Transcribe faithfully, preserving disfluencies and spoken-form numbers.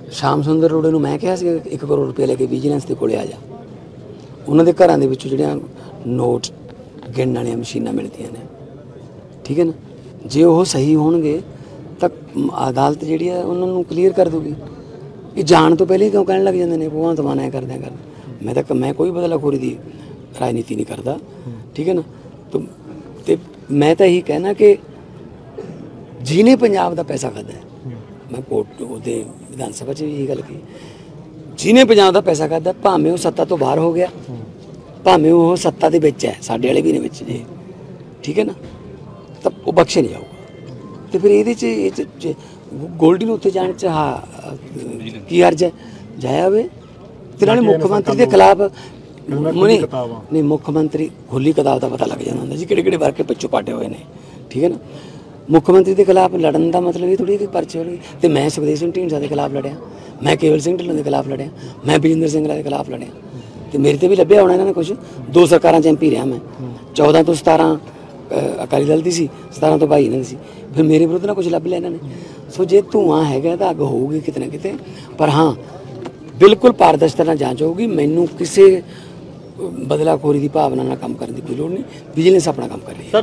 ਸ਼ਾਮ ਸੁੰਦਰ ਅਰੋੜੇ ਨੂੰ ਮੈਂ ਕਿਹਾ ਸੀ ਇੱਕ ਕਰੋੜ ਰੁਪਏ ਲੈ ਕੇ ਵਿਜੀਲੈਂਸ ਦੇ ਕੋਲੇ ਆ ਜਾ। ਉਹਨਾਂ ਦੇ ਘਰਾਂ ਦੇ ਵਿੱਚੋਂ ਜਿਹੜੀਆਂ ਨੋਟ ਗਿਣਨ ਵਾਲੀਆਂ ਮਸ਼ੀਨਾਂ ਮਿਲਦੀਆਂ ਨੇ, ਠੀਕ ਹੈ ਨਾ, ਜੇ ਉਹ ਸਹੀ ਹੋਣਗੇ ਤਾਂ ਅਦਾਲਤ ਜਿਹੜੀ ਹੈ ਉਹਨਾਂ ਨੂੰ ਕਲੀਅਰ ਕਰ ਦੂਗੀ। ਇਹ ਜਾਣ ਤੋਂ ਪਹਿਲੇ ਕਿਉਂ ਕਹਿਣ ਲੱਗ ਜਾਂਦੇ ਨੇ ਭਗਵੰਤ ਮਾਨ ਐਂ ਕਰਦਿਆਂ ਕਰ। ਮੈਂ ਤਾਂ ਮੈਂ ਕੋਈ ਬਦਲਾਖੋਰੀ ਦੀ ਰਾਜਨੀਤੀ ਨਹੀਂ ਕਰਦਾ, ਠੀਕ ਹੈ ਨਾ। ਤੇ ਮੈਂ ਤਾਂ ਇਹੀ ਕਹਿਣਾ ਕਿ ਜਿਹਨੇ ਪੰਜਾਬ ਦਾ ਪੈਸਾ ਖਾਧਾ, ਮੈਂ ਕੋਰਟ ਉਹਦੇ ਵਿਧਾਨ ਸਭਾ 'ਚ ਵੀ ਇਹੀ ਗੱਲ ਕਹੀ, ਜਿਹਨੇ ਪੰਜਾਬ ਦਾ ਪੈਸਾ ਖਾਧਾ ਭਾਵੇਂ ਉਹ ਸੱਤਾ ਤੋਂ ਬਾਹਰ ਹੋ ਗਿਆ, ਭਾਵੇਂ ਉਹ ਸੱਤਾ ਦੇ ਵਿੱਚ ਹੈ, ਸਾਡੇ ਵਾਲੇ ਵੀ ਨੇ ਵਿੱਚ ਜੇ, ਠੀਕ ਹੈ ਨਾ, ਤਾਂ ਉਹ ਬਖਸ਼ੇ ਨਹੀਂ ਜਾਊਗਾ। ਤੇ ਫਿਰ ਇਹਦੇ 'ਚ ਇਹ 'ਚ ਗੋਲਡੀ ਨੂੰ ਉੱਥੇ ਜਾਣ 'ਚ ਹਾਂ ਕੀ ਹਰਜ ਹੈ, ਜਾਇਆ ਵੇ। ਤੇ ਨਾਲੇ ਮੁੱਖ ਮੰਤਰੀ ਦੇ ਖਿਲਾਫ ਨਹੀਂ, ਮੁੱਖ ਮੰਤਰੀ ਖੁੱਲੀ ਕਿਤਾਬ ਦਾ ਪਤਾ ਲੱਗ ਜਾਂਦਾ ਹੁੰਦਾ ਜੀ ਕਿਹੜੇ ਕਿਹੜੇ ਵਰਕੇ ਪਿੱਛੋਂ ਪਾਟੇ ਹੋਏ ਨੇ, ਠੀਕ ਹੈ ਨਾ। ਮੁੱਖ ਮੰਤਰੀ ਦੇ ਖਿਲਾਫ ਲੜਨ ਦਾ ਮਤਲਬ ਇਹ ਥੋੜ੍ਹੀ ਕਿ ਪਰਚੇ ਹੋ ਗਏ। ਤੇ ਮੈਂ ਸੁਖਦੇਵ ਸਿੰਘ ਢੀਂਡਸਾ ਦੇ ਖਿਲਾਫ ਲੜਿਆ, ਮੈਂ ਕੇਵਲ ਸਿੰਘ ਢਿੱਲੋਂ ਦੇ ਖਿਲਾਫ ਲੜਿਆ, ਮੈਂ ਬਲਜਿੰਦਰ ਸਿੰਘ ਦੇ ਖਿਲਾਫ ਲੜਿਆ, ਤੇ ਮੇਰੇ ਤੇ ਵੀ ਲੱਭਿਆ ਹੋਣਾ ਇਹਨਾਂ ਨੇ ਕੁਛ। ਦੋ ਸਰਕਾਰਾਂ 'ਚ ਐਮ ਪੀ ਰਿਹਾ ਮੈਂ, ਚੌਦਾਂ ਤੋਂ ਸਤਾਰਾਂ ਅਕਾਲੀ ਦਲ ਦੀ ਸੀ, ਸਤਾਰਾਂ ਤੋਂ ਬਾਈ ਇਹਨਾਂ ਦੀ ਸੀ, ਫਿਰ ਮੇਰੇ ਵਿਰੁੱਧ ਨਾਲ ਕੁਛ ਲੱਭ ਲਿਆ ਇਹਨਾਂ ਨੇ। ਸੋ ਜੇ ਧੂੰਆਂ ਹੈਗਾ ਤਾਂ ਅੱਗ ਹੋਊਗੀ ਕਿਤੇ ਨਾ ਕਿਤੇ, ਪਰ ਹਾਂ ਬਿਲਕੁਲ ਪਾਰਦਰਸ਼ਤਾ ਨਾਲ ਜਾਂਚ ਹੋਊਗੀ। ਮੈਨੂੰ ਕਿਸੇ ਬਦਲਾਖੋਰੀ ਦੀ ਭਾਵਨਾ ਨਾਲ ਕੰਮ ਕਰਨ ਦੀ ਕੋਈ ਲੋੜ ਨਹੀਂ। ਵਿਜੀਲੈਂਸ ਆਪਣਾ ਕੰਮ ਕਰ ਰਹੀ ਹੈ।